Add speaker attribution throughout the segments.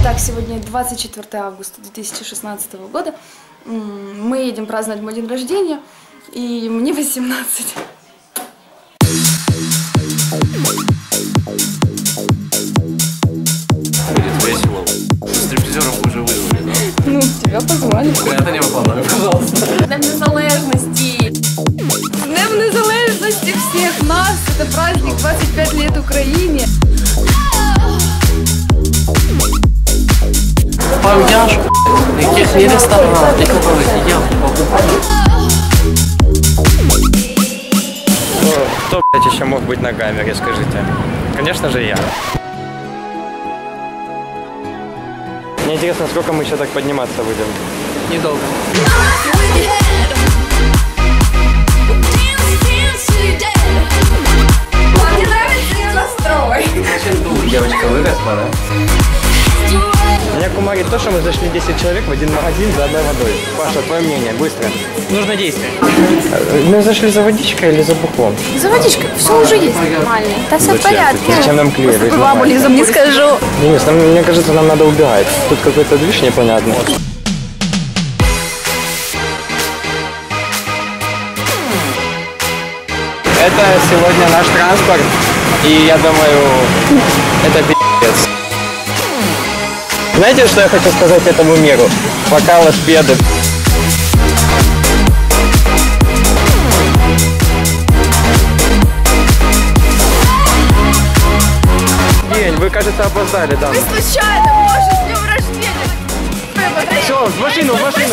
Speaker 1: Итак, сегодня 24 августа 2016 года. Мы едем праздновать мой день рождения, и мне 18.
Speaker 2: Будет весело. Стриптизеров уже вызвали, да?
Speaker 1: Ну, тебя позвали.
Speaker 2: Это не выполняю, пожалуйста.
Speaker 1: Днем Незалежності! З Днем Незалежності всіх нас! Это праздник 25 лет Украине.
Speaker 2: Пам'яш, яких не ресторан, ти которых я покупаю.
Speaker 3: Кто, блядь, еще мог быть на камере, скажите? Конечно же я. Мне интересно, сколько мы еще так подниматься будем?
Speaker 2: Недолго.
Speaker 1: Мне нравится ее настрой.
Speaker 2: Девочка выросла, да?
Speaker 3: Меня кумарит то, что мы зашли 10 человек в один магазин за одной водой. Паша, твое мнение, быстро. Нужно действие. Мы зашли за водичкой или за бухлом?
Speaker 1: За водичкой, все уже есть нормально. Да все в порядке.
Speaker 3: Зачем нам клеить?
Speaker 1: Маму Лизу не скажу.
Speaker 3: Денис, мне кажется, нам надо убегать. Тут какой-то движ непонятный. Это сегодня наш транспорт, и я думаю, это пи***ц. Знаете, что я хочу сказать этому миру? Пока лошпеды. День, вы, кажется, опоздали, да?
Speaker 1: Ты случайно, Маша, с днем рождения.
Speaker 3: Все, в машину, в машину.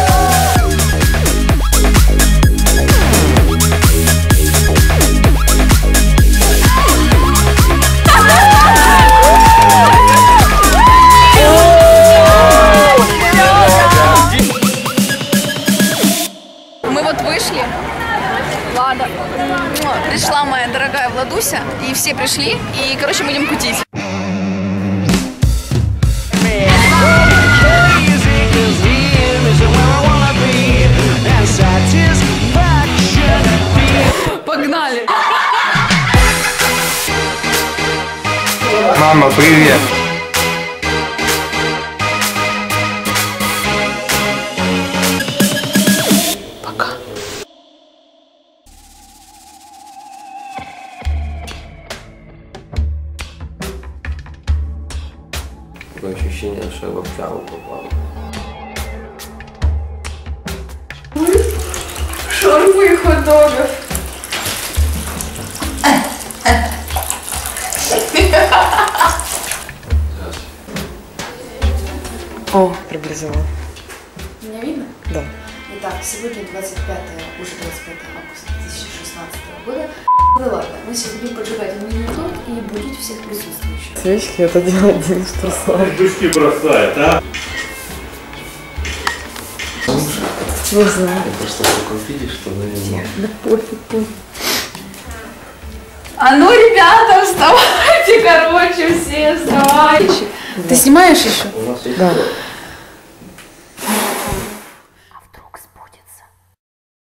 Speaker 1: Мы вот вышли. Ладно. Пришла моя дорогая Владуся, и все пришли, и, короче, мы идем кутить. Погнали!
Speaker 3: Мама, привет.
Speaker 2: Такое ощущение, что я в общагу попал.
Speaker 1: Шармы хот-догов.
Speaker 4: О, приблизила.
Speaker 1: Меня видно?
Speaker 4: Да.
Speaker 1: Итак, сегодня 25 августа 2016 года. Ну ладно, мы сегодня будем поджигать мини-торт и будить всех присутствующих.
Speaker 4: Свечки это делает Денис Трусов.
Speaker 5: Душки бросает, а?
Speaker 4: Не знаю.
Speaker 2: Я просто такой видишь, что наверное.
Speaker 4: Да пофиг.
Speaker 1: А ну, ребята, вставайте, короче, все вставайте. Ты снимаешь еще?
Speaker 2: У нас есть
Speaker 4: Да.
Speaker 2: торт.